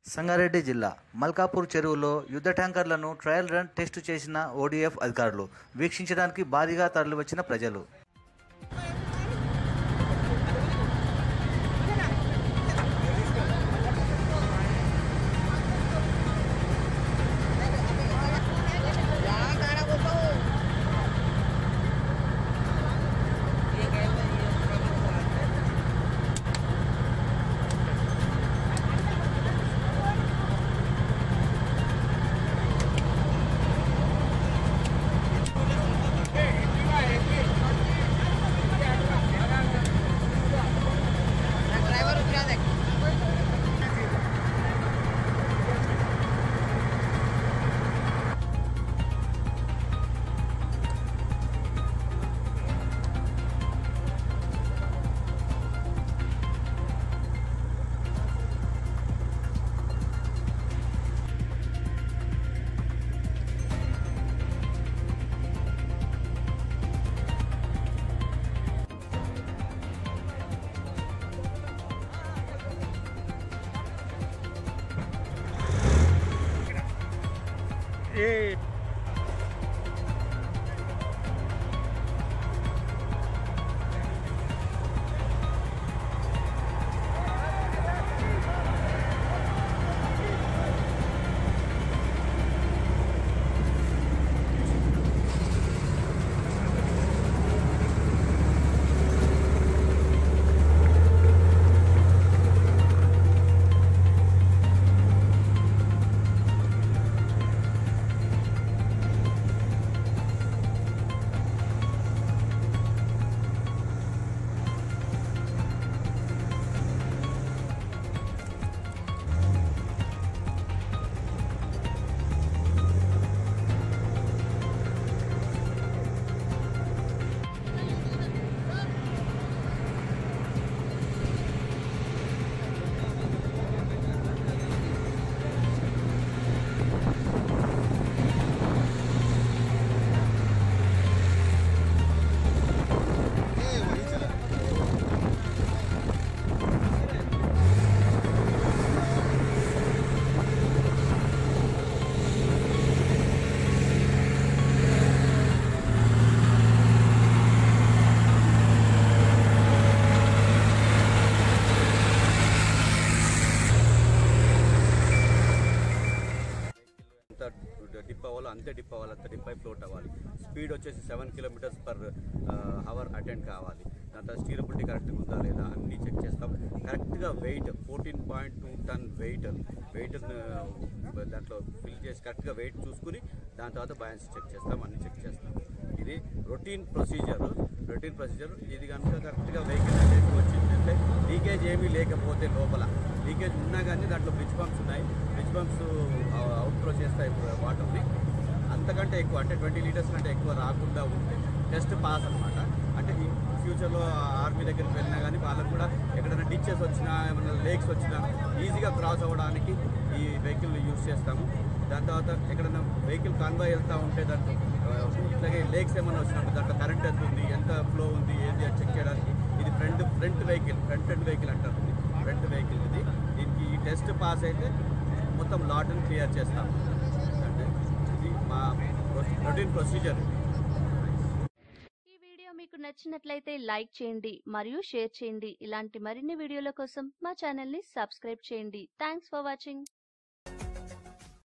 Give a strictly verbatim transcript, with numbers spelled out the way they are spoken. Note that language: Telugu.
సంగారెడ్డి జిల్లా మల్కాపూర్ చెరువులో యుద్ధ ట్యాంకర్లను ట్రయల్ రన్ టెస్టు చేసిన ఓడీఎఫ్ అధికారులు వీక్షించడానికి భారీగా తరలివచ్చిన ప్రజలు. Hey. డిప్ అవ్వాలి, అంతే డిప్ అవ్వాలి, అంత డిప్ అయి ఫ్లోట్ అవ్వాలి. స్పీడ్ వచ్చేసి seven kilometres per hour attend కావాలి. దాని తర్వాత స్టీరబిలిటీ కరెక్ట్గా ఉందా లేదా అన్నీ చెక్ చేస్తాం. కరెక్ట్గా weight fourteen point two ton weight weight దాంట్లో ఫిల్ చేసి కరెక్ట్గా వెయిట్ చూసుకుని దాని తర్వాత బ్యాలెన్స్ చెక్ చేస్తాం, అన్నీ చెక్ చేస్తాం. ఇది రొటీన్ ప్రొసీజర్ రొటీన్ ప్రొసీజర్ ఇది కనుక కరెక్ట్గా వెహికల్ అనేది వచ్చిందంటే లీకేజ్ ఏమీ లేకపోతే లోపల లీకేజ్ ఉన్నా కానీ దాంట్లో బ్రిడ్జ్ పంప్స్ ఉన్నాయి. బ్రిడ్జ్ పంప్స్ అవుట్ ఫ్లో చేస్తాయి వాటర్ని. అంతకంటే ఎక్కువ అంటే ట్వంటీ లీటర్స్ కంటే ఎక్కువ రాకుండా ఉంటే టెస్ట్ పాస్ అనమాట. అంటే ఈ ఫ్యూచర్లో ఆర్మీ దగ్గరికి వెళ్ళినా కానీ వాళ్ళకు కూడా ఎక్కడైనా డిచెస్ వచ్చినా ఏమైనా లేక్స్ వచ్చినా ఈజీగా క్రాస్ అవ్వడానికి ఈ వెహికల్ యూజ్ చేస్తాము. దాని తర్వాత ఎక్కడైనా వెహికల్ కాన్వాయ్ వెళ్తూ ఉంటే దాంట్లో ఇట్లాగే లేక్స్ ఏమైనా వచ్చినప్పుడు దాంట్లో కరెంట్ ఎంత ఉంది, ఎంత ఫ్లో ఉంది, ఏది అని చెక్ చేయడానికి ఇది front front vehicle front end vehicle అంటారు. ఫ్రంట్ వెహికల్ ఇది. దీనికి ఈ టెస్ట్ పాస్ అయితే మొత్తం లాట్ని క్లియర్ చేస్తాము. అంటే ఇది మా రొటీన్ ప్రొసీజర్. ఈ వీడియో మీకు నచ్చినట్లయితే లైక్ చేయండి మరియు షేర్ చేయండి. ఇలాంటి మరిన్ని వీడియోల కోసం మా ఛానల్ ని సబ్స్క్రైబ్ చేయండి. Thanks for watching.